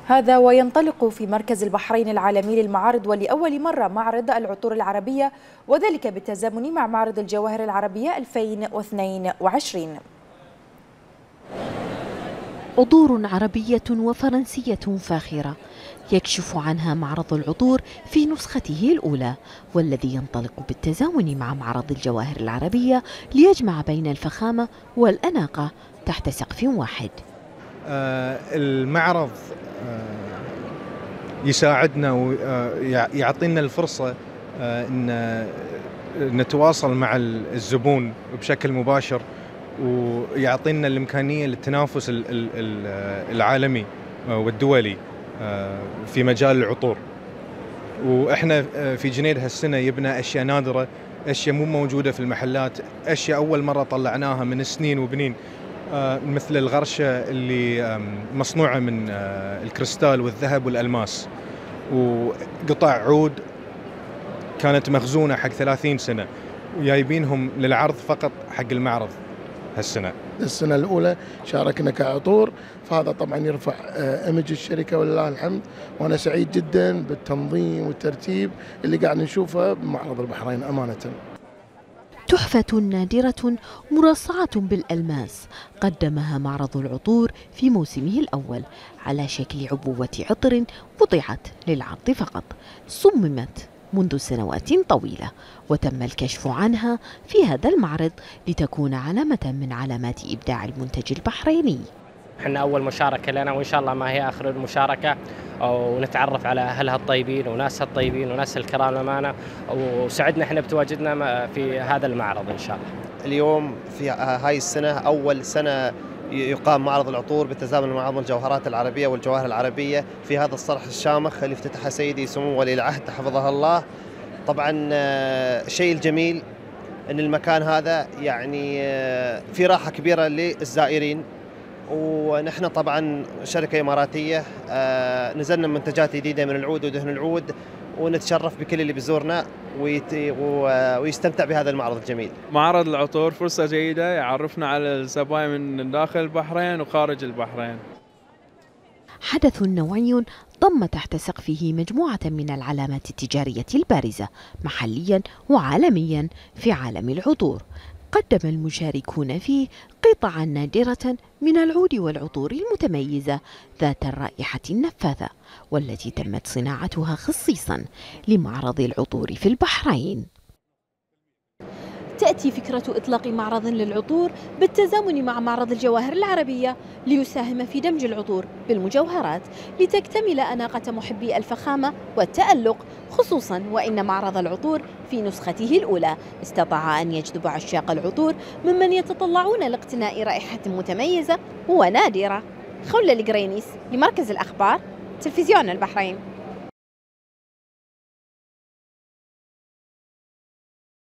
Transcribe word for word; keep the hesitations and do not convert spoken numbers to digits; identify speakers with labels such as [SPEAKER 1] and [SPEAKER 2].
[SPEAKER 1] هذا وينطلق في مركز البحرين العالمي للمعارض ولأول مرة معرض العطور العربية، وذلك بالتزامن مع معرض الجواهر العربية ألفين واثنين وعشرين.
[SPEAKER 2] عطور عربية وفرنسية فاخرة يكشف عنها معرض العطور في نسخته الأولى، والذي ينطلق بالتزامن مع معرض الجواهر العربية ليجمع بين الفخامة والأناقة تحت سقف واحد.
[SPEAKER 3] آه المعرض آه يساعدنا ويعطينا الفرصة آه أن نتواصل مع الزبون بشكل مباشر، ويعطينا الإمكانية للتنافس العالمي والدولي في مجال العطور. وإحنا في جنيد هالسنة يبنى أشياء نادرة، أشياء مو موجودة في المحلات، أشياء أول مرة طلعناها من سنين وبنين، مثل الغرشة اللي مصنوعة من الكريستال والذهب والألماس، وقطع عود كانت مخزونة حق ثلاثين سنة وجايبينهم للعرض فقط حق المعرض هالسنة.
[SPEAKER 4] السنة الأولى شاركنا كعطور، فهذا طبعا يرفع إيمج الشركة ولله الحمد، وأنا سعيد جدا بالتنظيم والترتيب اللي قاعد نشوفه بمعرض البحرين أمانة.
[SPEAKER 2] تحفة نادرة مرصعة بالألماس قدمها معرض العطور في موسمه الأول على شكل عبوة عطر وضعت للعرض فقط، صممت منذ سنوات طويلة وتم الكشف عنها في هذا المعرض لتكون علامة من علامات إبداع المنتج البحريني.
[SPEAKER 5] احنا أول مشاركة لنا، وإن شاء الله ما هي آخر المشاركة، ونتعرف على أهلها الطيبين وناسها الطيبين وناس الكرام الأمانة، وسعدنا احنا بتواجدنا في هذا المعرض إن شاء الله.
[SPEAKER 6] اليوم في هاي السنة أول سنة يقام معرض العطور بالتزامن مع معرض الجوهرات العربية والجواهر العربية في هذا الصرح الشامخ اللي افتتحه سيدي سمو ولي العهد حفظه الله. طبعا الشيء الجميل أن المكان هذا يعني في راحة كبيرة للزائرين، ونحن طبعا شركة إماراتية نزلنا منتجات جديدة من العود ودهن العود، ونتشرف بكل اللي بيزورنا ويستمتع بهذا المعرض الجميل.
[SPEAKER 7] معرض العطور فرصة جيدة يعرفنا على الزباين من داخل البحرين وخارج البحرين.
[SPEAKER 2] حدث نوعي ضم تحت سقفه مجموعة من العلامات التجارية البارزة محليا وعالميا في عالم العطور. قدم المشاركون فيه قطعا نادرة من العود والعطور المتميزة ذات الرائحة النفاذة، والتي تمت صناعتها خصيصا لمعرض العطور في البحرين.
[SPEAKER 8] تأتي فكرة إطلاق معرض للعطور بالتزامن مع معرض الجواهر العربية ليساهم في دمج العطور بالمجوهرات لتكتمل أناقة محبي الفخامة والتألق، خصوصا وإن معرض العطور في نسخته الأولى استطاع أن يجذب عشاق العطور ممن يتطلعون لاقتناء رائحة متميزة ونادرة. خولة القرينيس لمركز الأخبار، تلفزيون البحرين.